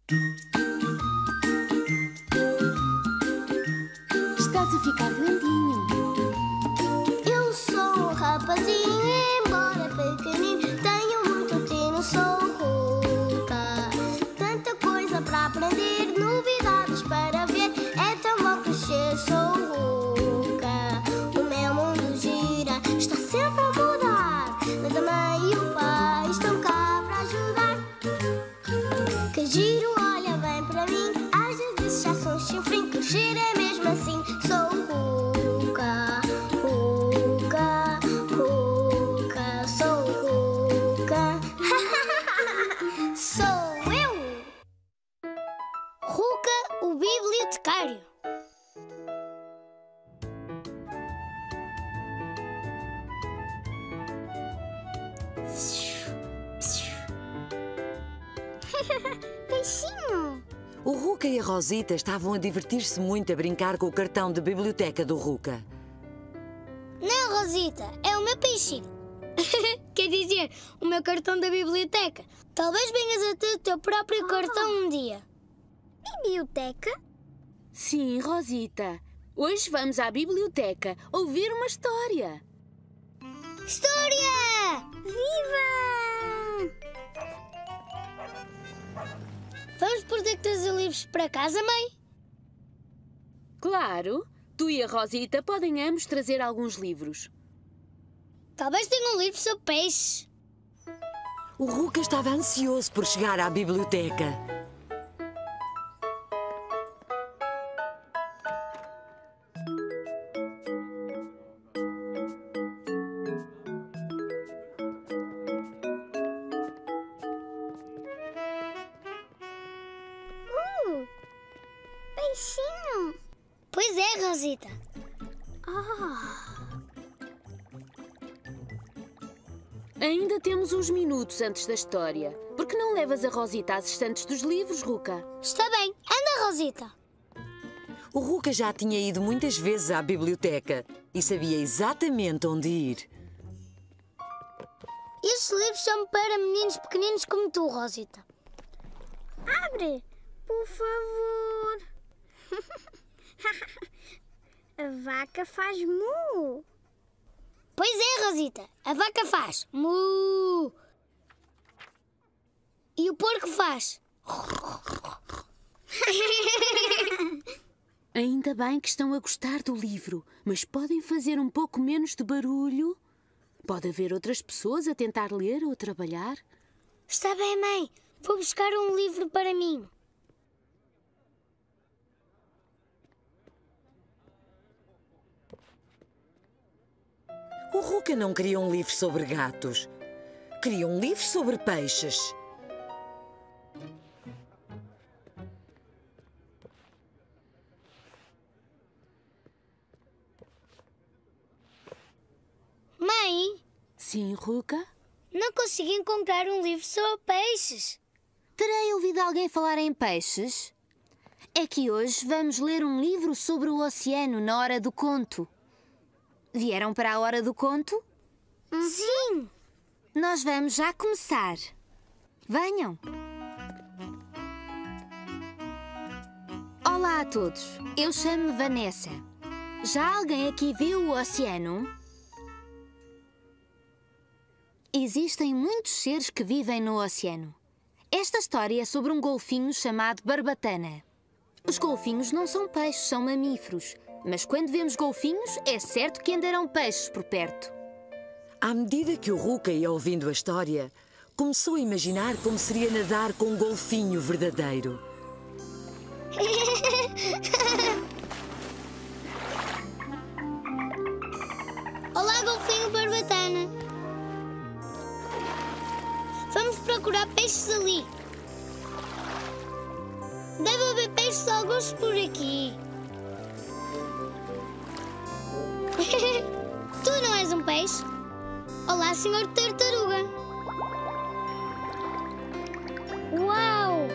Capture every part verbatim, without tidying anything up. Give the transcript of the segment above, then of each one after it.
Estás a ficar grandinho. Eu sou um rapazinho, embora pequenino, tenho muito tino, sou Ruka. Tanta coisa para aprender, novidades para ver, é tão bom crescer, sou Ruka. O meu mundo gira, está sempre a mudar, mas a mãe e o pai estão cá para ajudar. Que giro, olha bem para mim, às vezes já sou chifrinho, crescer é mesmo assim, sou Ruka. Ruka, Ruka, sou Ruka. Sou eu, Ruka, o bibliotecário. Peixinho. O Ruka e a Rosita estavam a divertir-se muito a brincar com o cartão de biblioteca do Ruka. Não, Rosita, é o meu peixinho. Quer dizer, o meu cartão da biblioteca. Talvez venhas a ter o teu próprio cartão um dia. Biblioteca? Sim, Rosita. Hoje vamos à biblioteca ouvir uma história. História! Viva! Vamos por ter que trazer livros para casa, mãe? Claro, tu e a Rosita podem ambos trazer alguns livros. Talvez tenha um livro sobre peixes. O Ruka estava ansioso por chegar à biblioteca. Uh, peixinho. Pois é, Rosita. Ah. Ainda temos uns minutos antes da história. Por que não levas a Rosita às estantes dos livros, Ruka? Está bem. Anda, Rosita. O Ruka já tinha ido muitas vezes à biblioteca e sabia exatamente onde ir. Estes livros são para meninos pequeninos como tu, Rosita. Abre, por favor. A vaca faz mu. Pois é, Rosita. A vaca faz mu. E o porco faz. Ainda bem que estão a gostar do livro, mas podem fazer um pouco menos de barulho? Pode haver outras pessoas a tentar ler ou trabalhar? Está bem, mãe. Vou buscar um livro para mim. O Ruka não queria um livro sobre gatos. Queria um livro sobre peixes. Mãe, Sim, Ruka? não consegui encontrar um livro sobre peixes. Terei ouvido alguém falar em peixes? É que hoje vamos ler um livro sobre o oceano na hora do conto. Vieram para a hora do conto? Sim. Nós vamos já começar. Venham. Olá a todos. Eu chamo-me Vanessa. Já alguém aqui viu o oceano? Existem muitos seres que vivem no oceano. Esta história é sobre um golfinho chamado barbatana. Os golfinhos não são peixes, são mamíferos. Mas quando vemos golfinhos, é certo que andarão peixes por perto. À medida que o Ruka ia ouvindo a história, começou a imaginar como seria nadar com um golfinho verdadeiro. Olá, golfinho barbatana. Vamos procurar peixes ali. Deve haver peixes alguns por aqui. Tu não és um peixe? Olá, senhor tartaruga. Uau!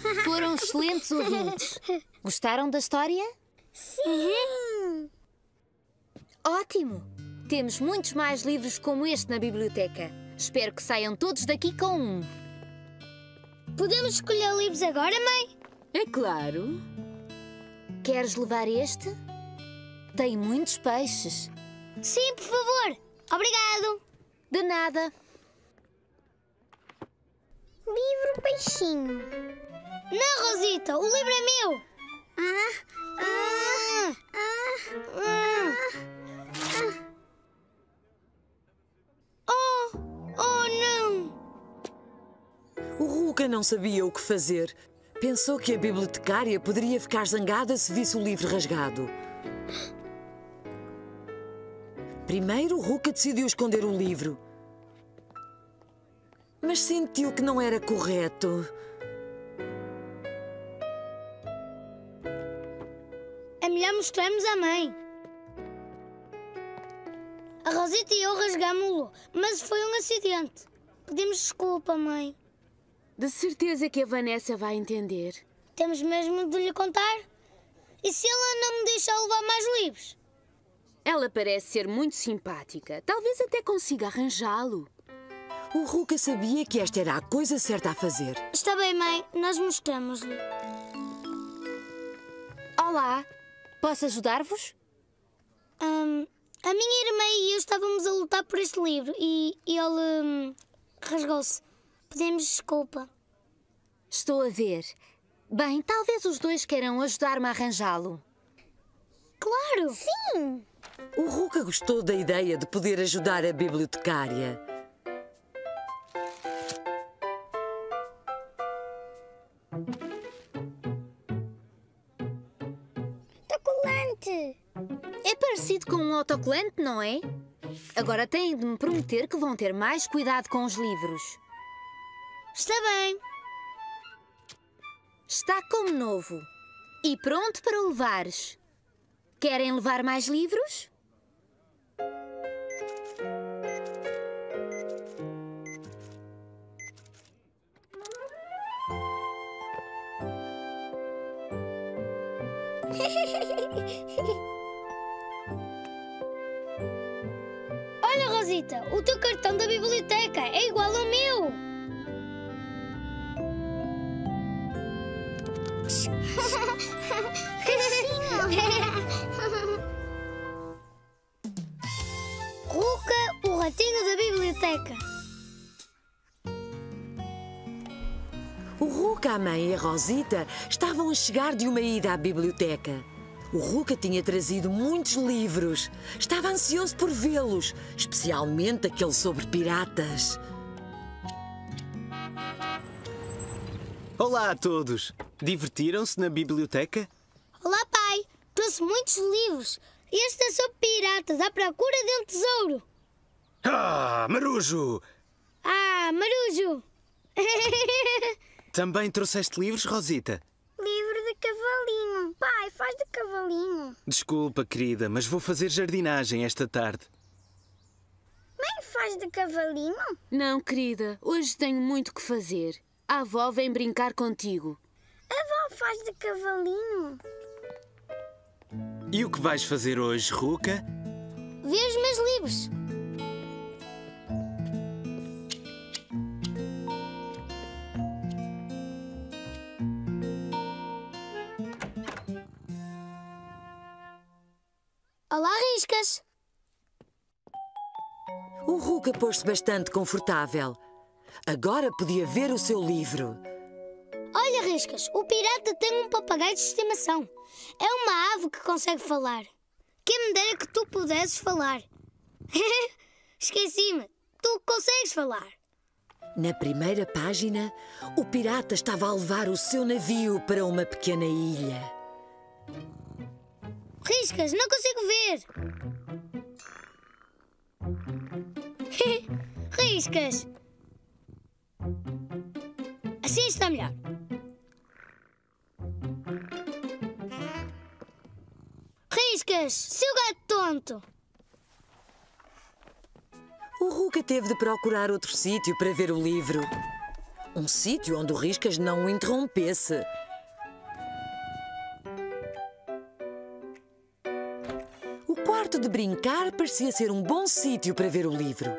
Foram excelentes ouvintes. Gostaram da história? Sim! Ótimo! Temos muitos mais livros como este na biblioteca. Espero que saiam todos daqui com um. Podemos escolher livros agora, mãe? É claro. Queres levar este? Tem muitos peixes. Sim, por favor. Obrigado. De nada. Livro peixinho. Não, Rosita, o livro é meu. Ah, ah, ah, ah, ah. Oh, oh não. O Ruka não sabia o que fazer. Pensou que a bibliotecária poderia ficar zangada se visse o livro rasgado. Primeiro, o Ruka decidiu esconder o livro. Mas sentiu que não era correto. É melhor mostrarmos à mãe. A Rosita e eu rasgámo-lo, mas foi um acidente. Pedimos desculpa, mãe. De certeza que a Vanessa vai entender. Temos mesmo de lhe contar? E se ela não me deixar levar mais livros? Ela parece ser muito simpática. Talvez até consiga arranjá-lo. O Ruka sabia que esta era a coisa certa a fazer. Está bem, mãe. Nós mostramos-lhe. Olá, posso ajudar-vos? Hum, a minha irmã e eu estávamos a lutar por este livro e, e ele hum, rasgou-se. Pedimos desculpa. Estou a ver. Bem, talvez os dois queiram ajudar-me a arranjá-lo. Claro! Sim! O Ruka gostou da ideia de poder ajudar a bibliotecária. Autocolante! É parecido com um autocolante, não é? Agora têm de me prometer que vão ter mais cuidado com os livros. Está bem. Está como novo. E pronto para o levares. Querem levar mais livros? Olha, Rosita, o teu cartão da biblioteca é igual ao meu. Ruka, o ratinho da biblioteca. O Ruka, a mãe e a Rosita estavam a chegar de uma ida à biblioteca. O Ruka tinha trazido muitos livros. Estava ansioso por vê-los, especialmente aquele sobre piratas. Olá a todos! Divertiram-se na biblioteca? Olá, pai. Trouxe muitos livros. Este é sobre piratas à procura de um tesouro. Ah, Marujo! Ah, Marujo! Também trouxeste livros, Rosita? Livro de cavalinho. Pai, faz de cavalinho. Desculpa, querida, mas vou fazer jardinagem esta tarde. Mãe, faz de cavalinho? Não, querida. Hoje tenho muito que fazer. A avó vem brincar contigo. A avó faz de cavalinho. E o que vais fazer hoje, Ruka? Vê os meus livros. Olá, Riscas. O Ruka pôs-se bastante confortável. Agora podia ver o seu livro. Olha, Riscas, o pirata tem um papagaio de estimação. É uma ave que consegue falar. Quem me dera que tu pudesses falar. Esqueci-me. Tu consegues falar. Na primeira página, o pirata estava a levar o seu navio para uma pequena ilha. Riscas, não consigo ver. Riscas. Assim está melhor. Riscas, seu gato tonto. O Ruka teve de procurar outro sítio para ver o livro. Um sítio onde o Riscas não o interrompesse. O quarto de brincar parecia ser um bom sítio para ver o livro.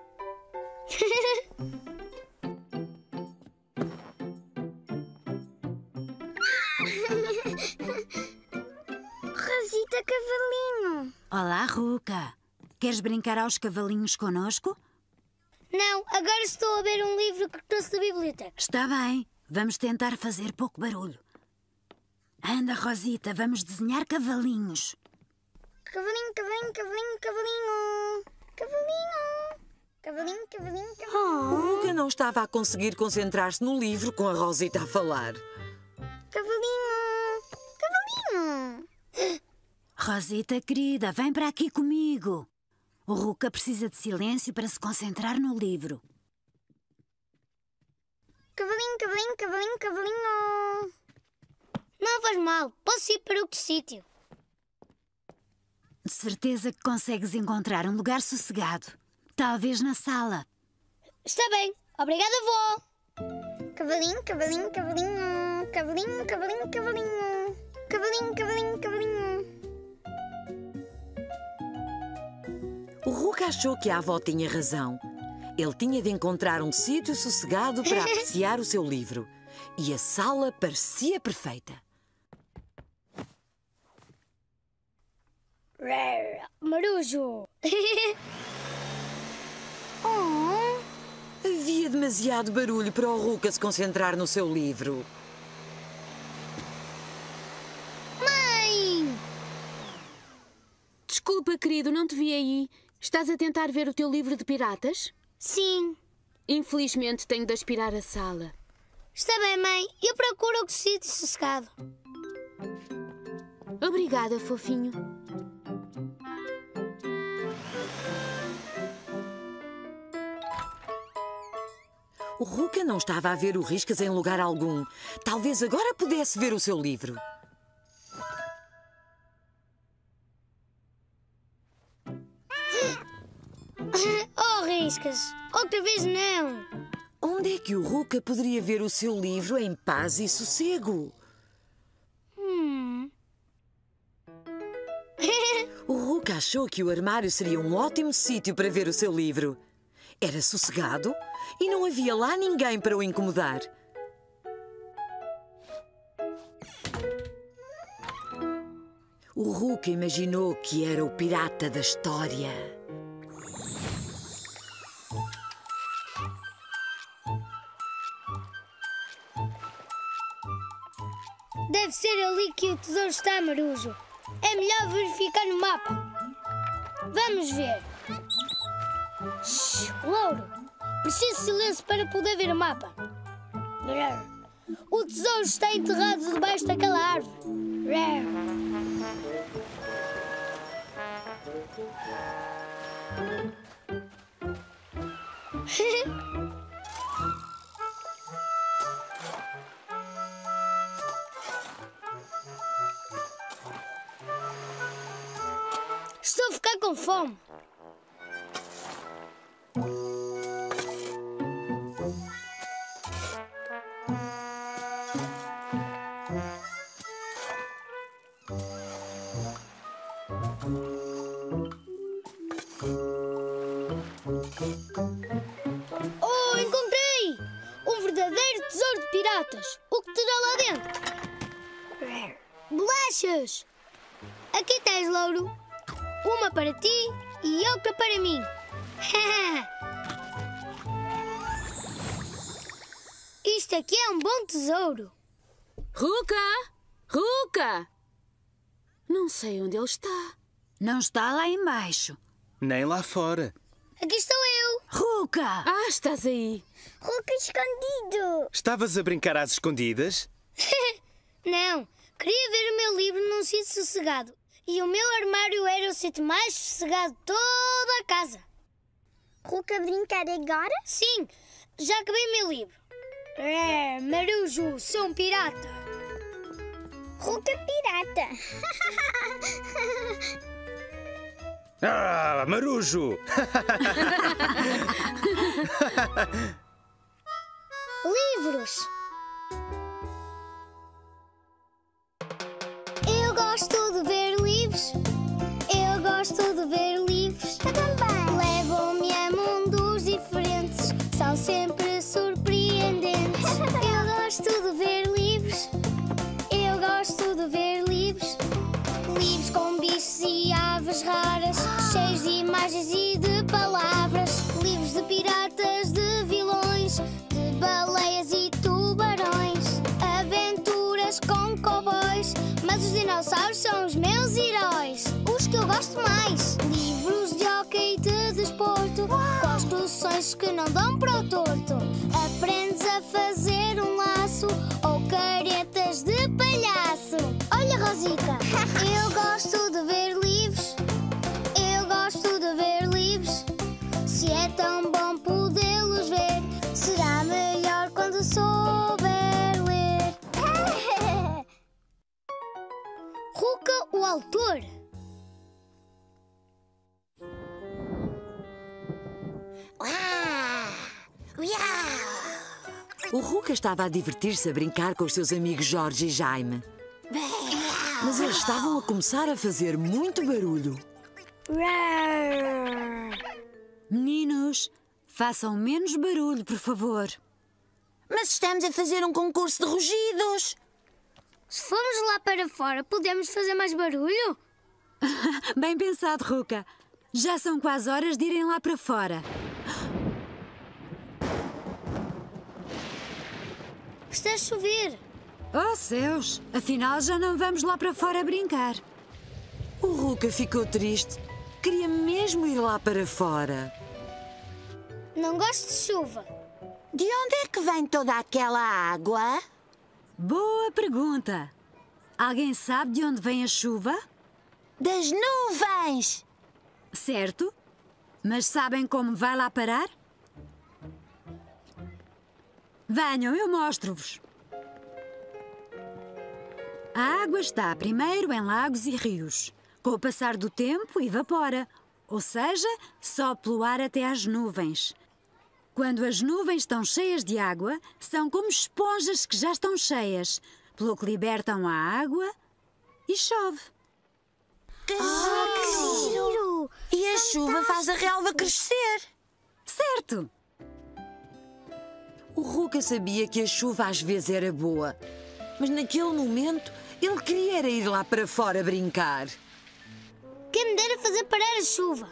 Rosita Cavalinho. Olá, Ruca. Queres brincar aos cavalinhos connosco? Não, agora estou a ver um livro que trouxe da biblioteca. Está bem. Vamos tentar fazer pouco barulho. Anda, Rosita, vamos desenhar cavalinhos. Cavalinho, cavalinho, cavalinho, cavalinho. Cavalinho. Cavalinho, cavalinho, cavalinho. O Ruca não estava a conseguir concentrar-se no livro com a Rosita a falar. Cavalinho. Cavalinho. Rosita, querida, vem para aqui comigo. O Ruca precisa de silêncio para se concentrar no livro. Cavalinho, cavalinho, cavalinho, cavalinho. Não faz mal, posso ir para outro sítio. De certeza que consegues encontrar um lugar sossegado. Talvez na sala. Está bem, obrigada, vó. Cavalinho, cavalinho, cavalinho. Cavalinho, cavalinho, cavalinho. Cavalinho, cavalinho, cavalinho. O Ruca achou que a avó tinha razão. Ele tinha de encontrar um sítio sossegado para apreciar o seu livro. E a sala parecia perfeita. Marujo. Oh. Havia demasiado barulho para o Ruca se concentrar no seu livro. Mãe! Desculpa, querido, não te vi aí. Estás a tentar ver o teu livro de piratas? Sim. Infelizmente tenho de aspirar a sala. Está bem, mãe. Eu procuro outro sítio sossegado. Obrigada, fofinho. O Ruca não estava a ver o Riscas em lugar algum. Talvez agora pudesse ver o seu livro. Oh, Riscas! Outra vez não! Onde é que o Ruca poderia ver o seu livro em paz e sossego? Hum. O Ruca achou que o armário seria um ótimo sítio para ver o seu livro. Era sossegado e não havia lá ninguém para o incomodar. O Ruca imaginou que era o pirata da história. Deve ser ali que o tesouro está, Marujo. É melhor verificar no mapa. Vamos ver. Shhh, Louro, preciso de silêncio para poder ver o mapa. O tesouro está enterrado debaixo daquela árvore. Estou a ficar com fome. Oh, encontrei! Um verdadeiro tesouro de piratas. O que terá lá dentro? Bolachas! Aqui tens, Louro. Uma para ti e outra para mim. Isto aqui é um bom tesouro. Ruca! Ruca! Não sei onde ele está. Não está lá embaixo. Nem lá fora. Aqui estou eu. Ruca! Ah, estás aí. Ruca escondido. Estavas a brincar às escondidas? Não, queria ver o meu livro num sítio sossegado. E o meu armário era o sítio mais sossegado de toda a casa. Ruca brincar agora? Sim, já acabei o meu livro. É, Marujo, sou um pirata. Ruca pirata. Ah, Marujo! Livros. Eu gosto de ver livros. Eu gosto de ver livros. Eu também. Levam-me a mundos diferentes. São sempre surpreendentes. Eu gosto de ver livros. Eu gosto de ver livros. Livros com bichos e aves raras, cheios de imagens e de palavras. Livros de piratas, de vilões, de baleias e tubarões. Aventuras com cowboys, mas os dinossauros são os meus heróis. Os que eu gosto mais. Livros de hóquei e de desporto, construções que não dão para o torto. Aprendes a fazer um laço ou caretas de palhaço. Olha, Rosita, eu gosto de ver livros. Eu gosto de ver livros. Se é tão bom podê-los ver, será melhor quando souber ler. Ruka, o autor. O Ruka estava a divertir-se a brincar com os seus amigos Jorge e Jaime. Mas eles estavam a começar a fazer muito barulho. Meninos, façam menos barulho, por favor. Mas estamos a fazer um concurso de rugidos. Se formos lá para fora, podemos fazer mais barulho? Bem pensado, Ruka. Já são quase horas de irem lá para fora. Está a chover. Oh, céus! Afinal, já não vamos lá para fora brincar. O Ruka ficou triste. Queria mesmo ir lá para fora. Não gosto de chuva. De onde é que vem toda aquela água? Boa pergunta. Alguém sabe de onde vem a chuva? Das nuvens! Certo. Mas sabem como vai lá parar? Venham, eu mostro-vos. A água está primeiro em lagos e rios. Com o passar do tempo, evapora. Ou seja, sobe pelo ar até às nuvens. Quando as nuvens estão cheias de água, são como esponjas que já estão cheias, pelo que libertam a água e chove. Que giro! E a chuva faz a relva crescer. Certo! O Ruka sabia que a chuva às vezes era boa, mas naquele momento ele queria era ir lá para fora brincar. Quem me dera fazer parar a chuva.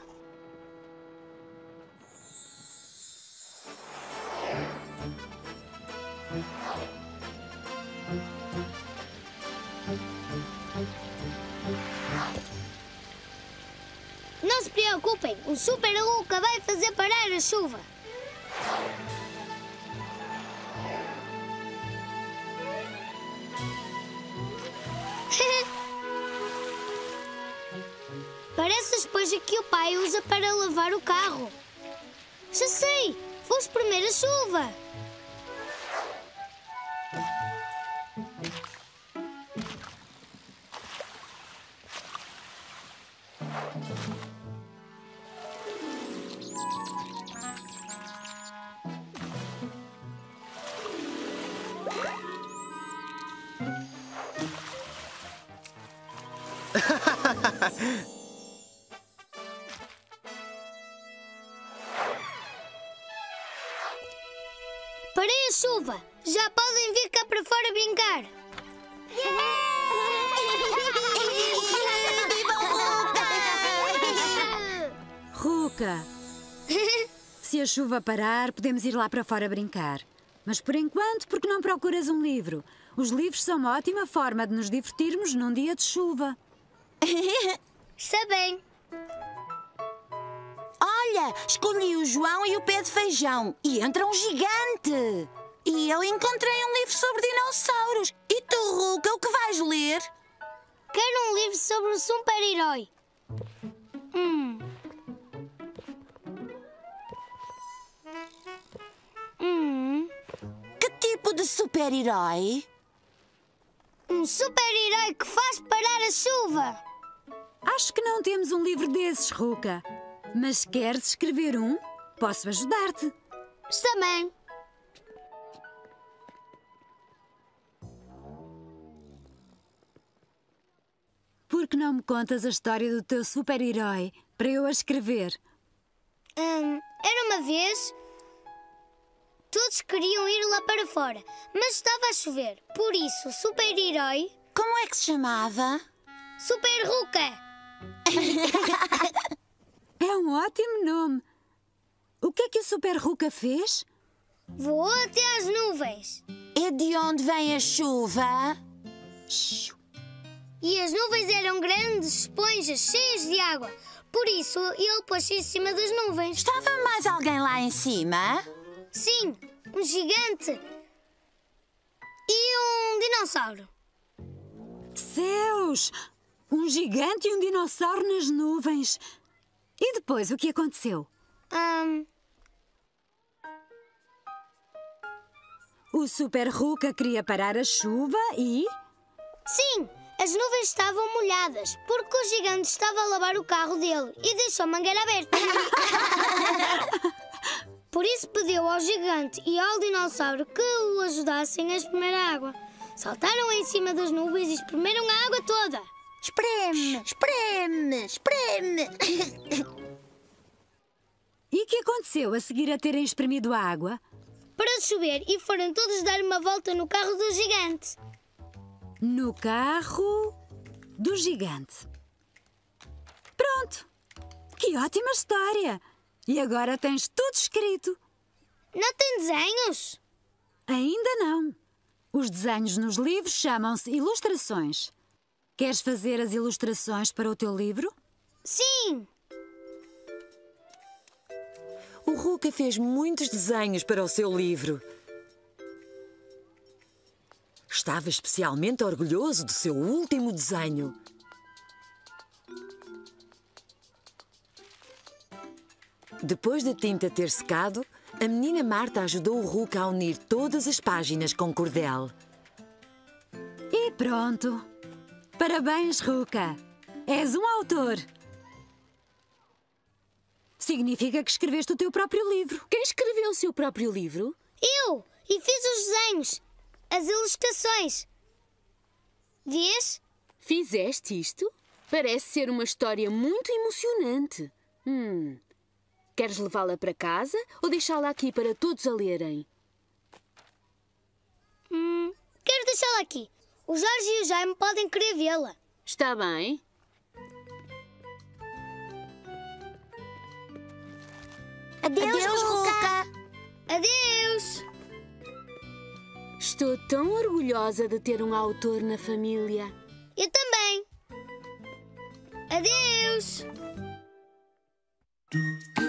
Não se preocupem, o Super Ruka vai fazer parar a chuva. Parece a esponja que o pai usa para lavar o carro. Já sei! Vou espremer a chuva! Parei a chuva! Já podem vir cá para fora brincar! Ruka, se a chuva parar, podemos ir lá para fora brincar. Mas por enquanto, por que não procuras um livro? Os livros são uma ótima forma de nos divertirmos num dia de chuva. Está bem. Olha, escolhi o João e o pé de feijão. E entra um gigante. E eu encontrei um livro sobre dinossauros. E tu, Ruka, o que vais ler? Quero um livro sobre um super-herói. Hum. Hum. Que tipo de super-herói? Um super-herói que faz parar a chuva. Acho que não temos um livro desses, Ruka. Mas queres escrever um? Posso ajudar-te. Está bem. que não me contas a história do teu super-herói para eu a escrever? Hum, era uma vez... Todos queriam ir lá para fora, mas estava a chover. Por isso, o super-herói... Como é que se chamava? Super Ruka! É um ótimo nome. O que é que o Super Ruka fez? Voou até às nuvens. É de onde vem a chuva? E as nuvens eram grandes esponjas cheias de água. Por isso, ele pôs-se em cima das nuvens. Estava mais alguém lá em cima? Sim, um gigante. E um dinossauro. Céus! Um gigante e um dinossauro nas nuvens. E depois, o que aconteceu? Hum, O Super Ruka queria parar a chuva e... sim, as nuvens estavam molhadas, porque o gigante estava a lavar o carro dele e deixou a mangueira aberta. Por isso pediu ao gigante e ao dinossauro que o ajudassem a espremer a água. Saltaram em cima das nuvens e espremeram a água toda. Espreme, espreme, espreme. E o que aconteceu a seguir a terem espremido a água? Parou de chover e foram todos dar uma volta no carro do gigante. No carro do gigante. Pronto! Que ótima história! E agora tens tudo escrito. Não tem desenhos? Ainda não. Os desenhos nos livros chamam-se ilustrações. Queres fazer as ilustrações para o teu livro? Sim! O Ruka fez muitos desenhos para o seu livro. Estava especialmente orgulhoso do seu último desenho. Depois da tinta ter secado, a menina Marta ajudou o Ruka a unir todas as páginas com cordel. E pronto! Parabéns, Ruka! És um autor! Significa que escreveste o teu próprio livro. Quem escreveu o seu próprio livro? Eu! E fiz os desenhos, as ilustrações. Vês? Fizeste isto? Parece ser uma história muito emocionante. Hum. Queres levá-la para casa ou deixá-la aqui para todos a lerem? Hum, quero deixá-la aqui. O Jorge e o Jaime podem querer vê-la. Está bem. Adeus, Adeus, Ruka. Adeus! Estou tão orgulhosa de ter um autor na família. Eu também. Adeus!